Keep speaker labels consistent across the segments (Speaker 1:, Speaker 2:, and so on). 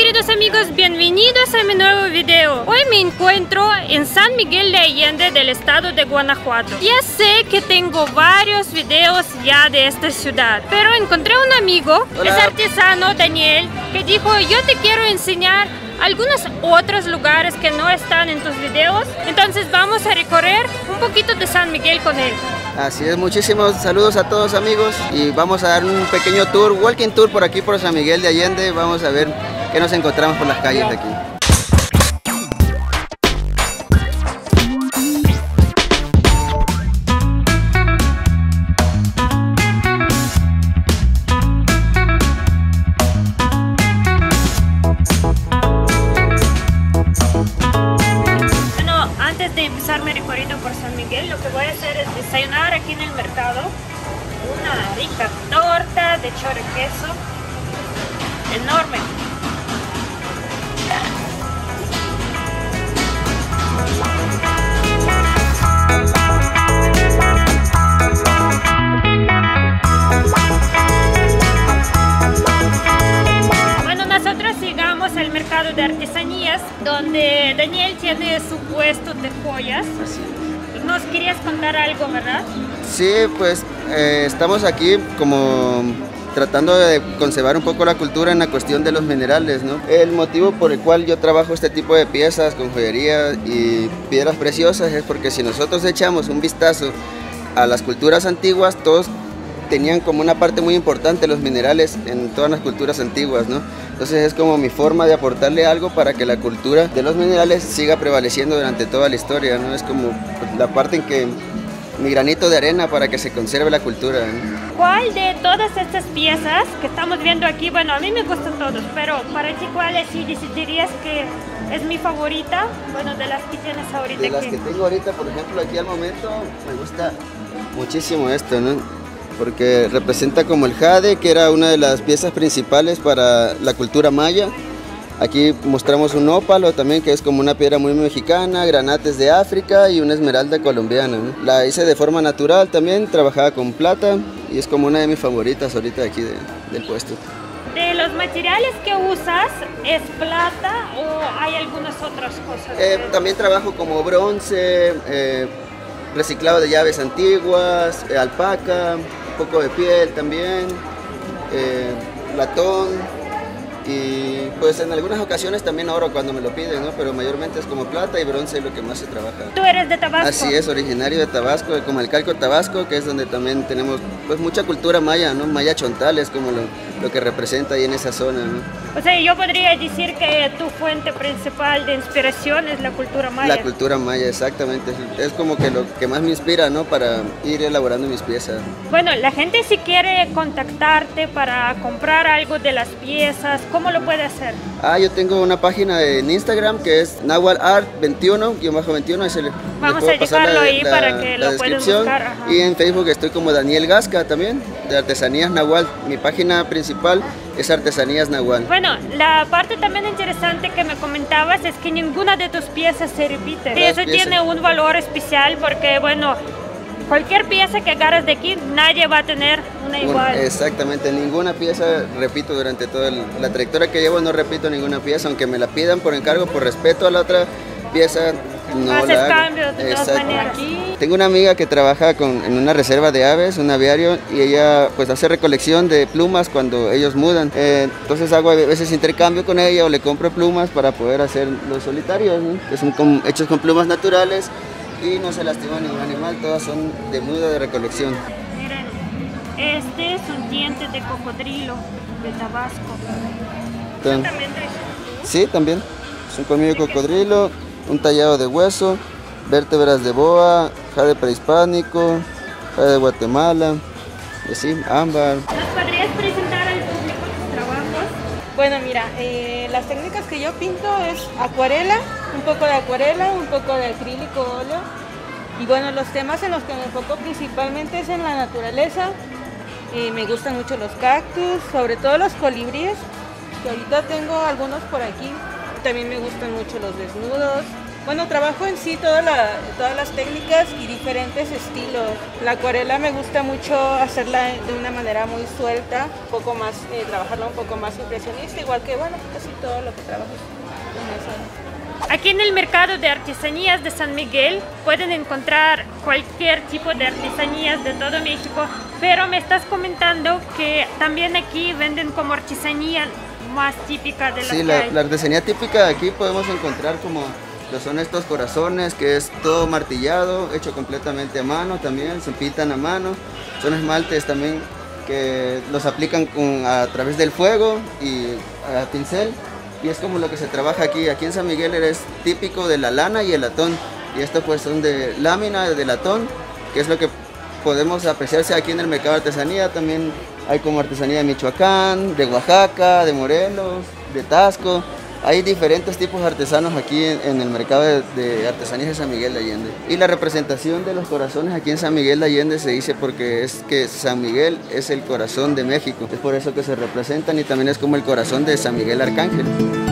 Speaker 1: queridos amigos, bienvenidos a mi nuevo video. Hoy me encuentro en San Miguel de Allende del estado de Guanajuato. Ya sé que tengo varios videos ya de esta ciudad, pero encontré un amigo,
Speaker 2: Hola.
Speaker 1: Es artesano, Daniel, que dijo: yo te quiero enseñar algunos otros lugares que no están en tus videos. Entonces vamos a recorrer un poquito de San Miguel con él.
Speaker 2: Así es, muchísimos saludos a todos amigos y vamos a dar un pequeño tour, walking tour por aquí por San Miguel de Allende. Vamos a ver qué nos encontramos por las calles de aquí.
Speaker 1: Antes de empezar mi recorrido por San Miguel, lo que voy a hacer es desayunar aquí en el mercado una rica torta de chorro y queso enorme. Bueno, nosotros llegamos al mercado de artesanías, donde Daniel tiene su puesto de joyas.
Speaker 2: Así es.
Speaker 1: Nos querías contar algo, ¿verdad?
Speaker 2: Sí, pues estamos aquí como tratando de conservar un poco la cultura en la cuestión de los minerales, ¿no? El motivo por el cual yo trabajo este tipo de piezas con joyería y piedras preciosas es porque si nosotros echamos un vistazo a las culturas antiguas, todos tenían como una parte muy importante los minerales en todas las culturas antiguas, ¿no? Entonces es como mi forma de aportarle algo para que la cultura de los minerales siga prevaleciendo durante toda la historia, ¿no? Es como la parte en que mi granito de arena para que se conserve la cultura, ¿no?
Speaker 1: ¿Cuál de todas estas piezas que estamos viendo aquí? Bueno, a mí me gustan todos, pero para ti, ¿cuál es? Si decidirías que es mi favorita, bueno, de las que tienes ahorita
Speaker 2: De las
Speaker 1: aquí.
Speaker 2: que tengo ahorita, por ejemplo, aquí al momento me gusta muchísimo esto, ¿no? Porque representa como el jade, que era una de las piezas principales para la cultura maya. Aquí mostramos un ópalo también, que es como una piedra muy mexicana, granates de África y una esmeralda colombiana, ¿no? La hice de forma natural también, trabajada con plata y es como una de mis favoritas ahorita de aquí del puesto.
Speaker 1: ¿De los materiales que usas es plata o hay algunas otras cosas?
Speaker 2: También trabajo como bronce, reciclado de llaves antiguas, alpaca, un poco de piel también, latón. Y pues en algunas ocasiones también oro cuando me lo piden, ¿no? Pero mayormente es como plata y bronce lo que más se trabaja.
Speaker 1: ¿Tú eres de Tabasco?
Speaker 2: Así es, originario de Tabasco, como el Calco Tabasco, que es donde también tenemos pues mucha cultura maya, ¿no? Maya chontal es como lo que representa ahí en esa zona, ¿no?
Speaker 1: O sea, yo podría decir que tu fuente principal de inspiración es la cultura maya.
Speaker 2: La cultura maya, exactamente. Es como que lo que más me inspira, ¿no? Para ir elaborando mis piezas.
Speaker 1: Bueno, la gente si quiere contactarte para comprar algo de las piezas, ¿cómo lo puede hacer?
Speaker 2: Yo tengo una página en Instagram que es nahualart21-21. Ahí se le
Speaker 1: Vamos
Speaker 2: puedo
Speaker 1: a
Speaker 2: pasar
Speaker 1: dejarlo ahí para que lo puedan
Speaker 2: descripción.
Speaker 1: buscar. Ajá.
Speaker 2: Y en Facebook estoy como Daniel Gasca también, de Artesanías Nahual. Mi página principal es Artesanías Nahual.
Speaker 1: Bueno, la parte también interesante que me comentabas es que ninguna de tus piezas se repite. Y eso tiene un valor especial porque, bueno, cualquier pieza que agarras de aquí, nadie va a tener una igual.
Speaker 2: Exactamente, ninguna pieza repito durante toda la trayectoria que llevo, no repito ninguna pieza, aunque me la pidan por encargo, por respeto a la otra pieza, no
Speaker 1: Haces
Speaker 2: la hago.
Speaker 1: cambios de todas maneras. Aquí.
Speaker 2: Tengo una amiga que trabaja en una reserva de aves, un aviario, y ella pues hace recolección de plumas cuando ellos mudan. Entonces hago a veces intercambio con ella o le compro plumas para poder hacer los solitarios, ¿no? Que son hechos con plumas naturales y no se lastima ningún animal, todas son de muda de recolección.
Speaker 1: Miren, este es un diente de cocodrilo de Tabasco. ¿También traes?
Speaker 2: Sí, también. Es un colmillo de cocodrilo, un tallado de hueso, vértebras de boa, jade prehispánico, jade de Guatemala, y así, ámbar.
Speaker 1: ¿Nos podrías presentar al público tus trabajos?
Speaker 3: Bueno, mira, las técnicas que yo pinto es acuarela, un poco de acuarela, un poco de acrílico, óleo. Y bueno, los temas en los que me enfoco principalmente es en la naturaleza. Me gustan mucho los cactus, sobre todo los colibríes, que ahorita tengo algunos por aquí. También me gustan mucho los desnudos, Bueno, trabajo en sí todas las técnicas y diferentes estilos. La acuarela me gusta mucho hacerla de una manera muy suelta, un poco más, trabajarla un poco más impresionista, igual que, bueno, casi todo lo que trabajo en esa.
Speaker 1: Aquí en el mercado de artesanías de San Miguel pueden encontrar cualquier tipo de artesanías de todo México, pero me estás comentando que también aquí venden como artesanía más típica de la
Speaker 2: Sí, la artesanía típica de aquí podemos encontrar como lo son estos corazones, que es todo martillado, hecho completamente a mano también, se pintan a mano. Son esmaltes también que los aplican a través del fuego y a pincel. Y es como lo que se trabaja aquí. Aquí en San Miguel es típico de la lana y el latón. Y estos pues son de lámina, de latón, que es lo que podemos apreciarse aquí en el mercado de artesanía. También hay como artesanía de Michoacán, de Oaxaca, de Morelos, de Tasco. Hay diferentes tipos de artesanos aquí en el mercado de artesanías de San Miguel de Allende. Y la representación de los corazones aquí en San Miguel de Allende se dice porque es que San Miguel es el corazón de México. Es por eso que se representan y también es como el corazón de San Miguel Arcángel.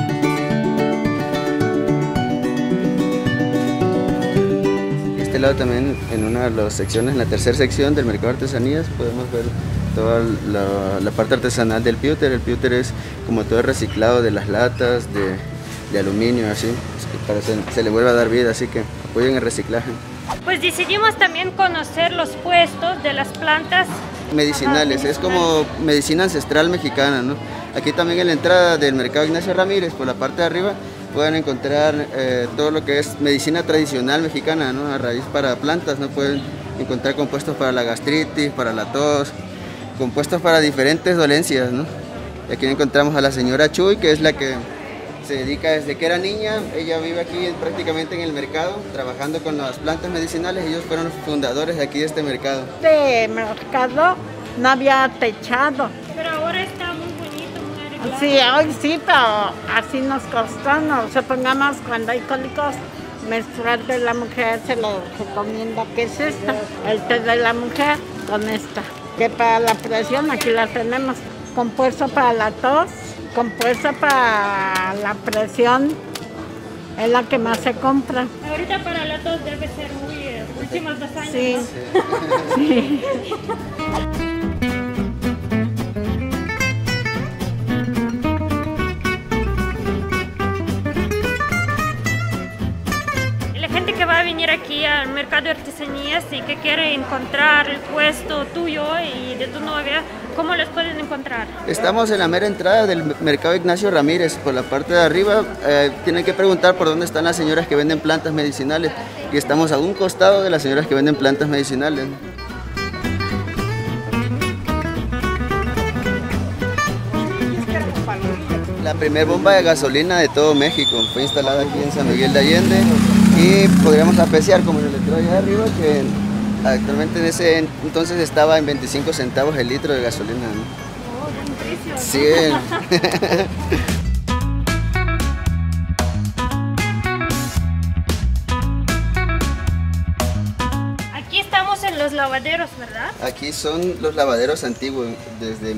Speaker 2: Este lado también, en una de las secciones, en la tercera sección del mercado de artesanías, podemos ver toda la parte artesanal del pewter. El pewter es como todo el reciclado de las latas, de aluminio, así, para se le vuelve a dar vida, así que apoyen el reciclaje.
Speaker 1: Pues decidimos también conocer los puestos de las plantas
Speaker 2: medicinales, es como medicina ancestral mexicana, ¿no? Aquí también en la entrada del mercado Ignacio Ramírez, por la parte de arriba, pueden encontrar todo lo que es medicina tradicional mexicana, ¿no? A raíz para plantas, ¿no? Pueden encontrar compuestos para la gastritis, para la tos, compuestos para diferentes dolencias, ¿no? Y aquí encontramos a la señora Chuy, que es la que se dedica desde que era niña. Ella vive aquí prácticamente en el mercado, trabajando con las plantas medicinales. Ellos fueron los fundadores de aquí de este mercado.
Speaker 4: Este mercado no había techado.
Speaker 1: Pero ahora está muy bonito, muy arreglado.
Speaker 4: Sí, hoy sí, pero así nos costó. No, supongamos cuando hay cólicos menstrual de la mujer se le recomienda que es esta, el té de la mujer con esta. Que para la presión aquí la tenemos, compuesto para la tos, compuesto para la presión, es la que más se compra.
Speaker 1: Ahorita para la tos debe ser muy últimos 2 años.
Speaker 4: Sí.
Speaker 1: ¿No?
Speaker 4: Sí.
Speaker 1: Que va a venir aquí al mercado de artesanías y que quiere encontrar el puesto tuyo y de tu novia, ¿cómo los pueden encontrar?
Speaker 2: Estamos en la mera entrada del mercado Ignacio Ramírez, por la parte de arriba. Tienen que preguntar por dónde están las señoras que venden plantas medicinales y estamos a un costado de las señoras que venden plantas medicinales. La primera bomba de gasolina de todo México fue instalada aquí en San Miguel de Allende. Y podríamos apreciar, como en el letrero allá arriba, que actualmente en ese entonces estaba en 25 centavos el litro de gasolina, ¿no?
Speaker 1: Oh, buen precio.
Speaker 2: Sí.
Speaker 1: Aquí estamos en los lavaderos, ¿verdad?
Speaker 2: Aquí son los lavaderos antiguos, desde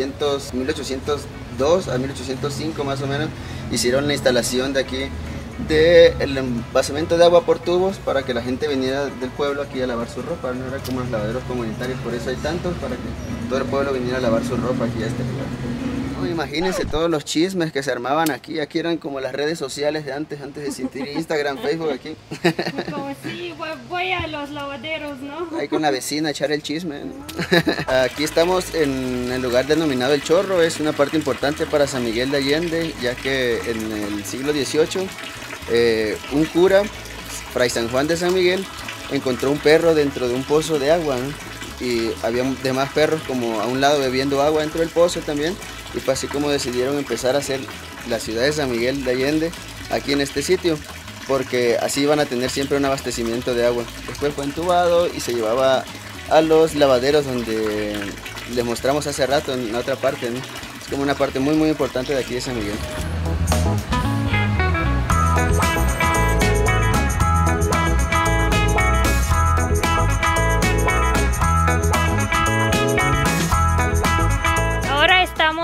Speaker 2: 1802 a 1805 más o menos, hicieron la instalación de aquí del embasamiento de agua por tubos para que la gente viniera del pueblo aquí a lavar su ropa. No era como los lavaderos comunitarios, por eso hay tantos, para que todo el pueblo viniera a lavar su ropa aquí a este lugar. No, imagínense todos los chismes que se armaban aquí. Aquí eran como las redes sociales de antes de existir Instagram, Facebook aquí.
Speaker 1: Como si voy a los lavaderos, ¿no?
Speaker 2: Ahí con la vecina a echar el chisme, ¿no? Aquí estamos en el lugar denominado El Chorro. Es una parte importante para San Miguel de Allende, ya que en el siglo XVIII un cura, Fray San Juan de San Miguel, encontró un perro dentro de un pozo de agua, ¿no? Y había demás perros como a un lado bebiendo agua dentro del pozo también, y fue así como decidieron empezar a hacer la ciudad de San Miguel de Allende aquí en este sitio, porque así iban a tener siempre un abastecimiento de agua. Después fue entubado y se llevaba a los lavaderos donde les mostramos hace rato en la otra parte, ¿no? Es como una parte muy importante de aquí de San Miguel.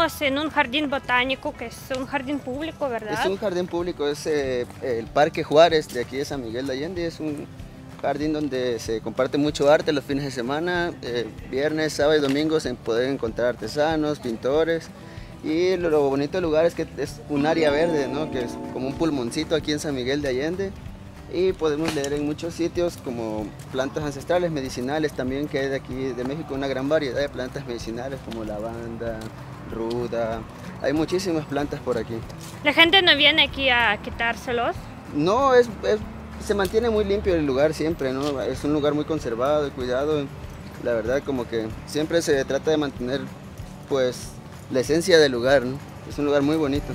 Speaker 1: estamos en un jardín botánico, que es un jardín público, ¿verdad?
Speaker 2: Es un jardín público, es el Parque Juárez de aquí de San Miguel de Allende. Es un jardín donde se comparte mucho arte los fines de semana, viernes, sábado y domingo se pueden encontrar artesanos, pintores. Y lo bonito del lugar es que es un área verde, ¿no? Que es como un pulmoncito aquí en San Miguel de Allende. Y podemos leer en muchos sitios como plantas ancestrales, medicinales también, que hay de aquí de México una gran variedad de plantas medicinales como lavanda, ruda. Hay muchísimas plantas por aquí.
Speaker 1: ¿La gente no viene aquí a quitárselos?
Speaker 2: No, se mantiene muy limpio el lugar siempre, ¿no? Es un lugar muy conservado y cuidado. La verdad, como que siempre se trata de mantener, pues, la esencia del lugar, ¿no? Es un lugar muy bonito.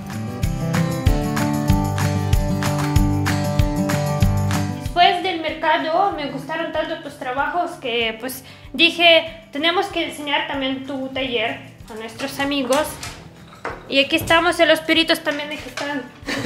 Speaker 1: Después del mercado me gustaron tanto tus trabajos que pues dije, tenemos que enseñar también tu taller a nuestros amigos. Y aquí estamos, los peritos también aquí están.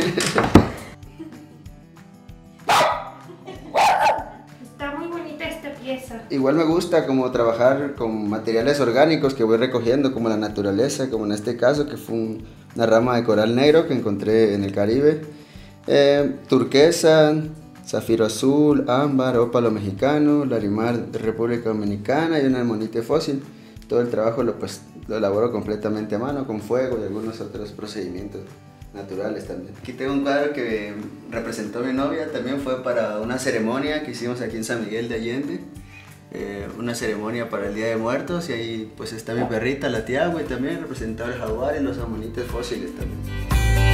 Speaker 1: Está muy bonita esta pieza.
Speaker 2: Igual me gusta como trabajar con materiales orgánicos que voy recogiendo, como la naturaleza, como en este caso que fue una rama de coral negro que encontré en el Caribe. Turquesa, zafiro azul, ámbar, ópalo mexicano, larimar de República Dominicana y una amonite fósil. Todo el trabajo lo elaboro completamente a mano, con fuego y algunos otros procedimientos naturales también. Aquí tengo un cuadro que representó a mi novia, también fue para una ceremonia que hicimos aquí en San Miguel de Allende. Una ceremonia para el Día de Muertos, y ahí pues está mi perrita, la Tiagua, y también representaba el jaguar y los amonites fósiles también.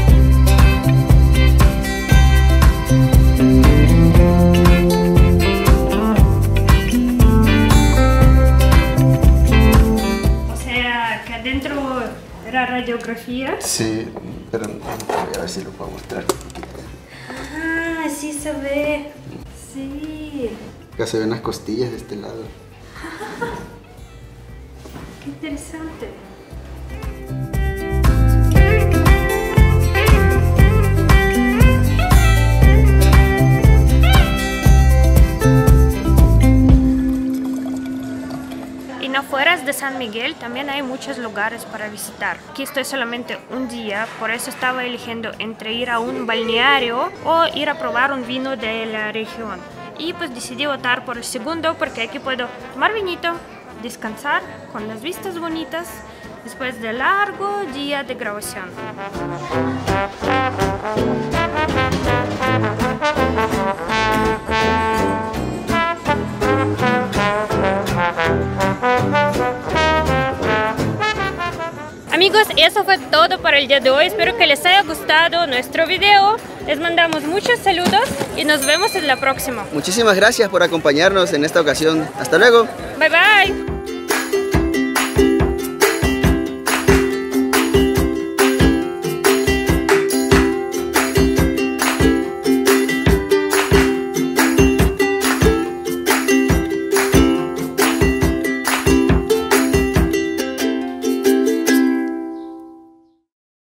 Speaker 1: ¿Era radiografía?
Speaker 2: Sí, pero voy a ver si lo puedo mostrar.
Speaker 1: Ah, sí se ve. Sí.
Speaker 2: Acá se ven las costillas de este lado.
Speaker 1: Qué interesante. En afueras de San Miguel también hay muchos lugares para visitar. Aquí estoy solamente un día, por eso estaba eligiendo entre ir a un balneario o ir a probar un vino de la región. Y pues decidí optar por el segundo porque aquí puedo tomar vinito, descansar con las vistas bonitas después de largo día de grabación. Amigos, eso fue todo para el día de hoy. Espero que les haya gustado nuestro video. Les mandamos muchos saludos y nos vemos en la próxima.
Speaker 2: Muchísimas gracias por acompañarnos en esta ocasión. Hasta luego.
Speaker 1: Bye bye.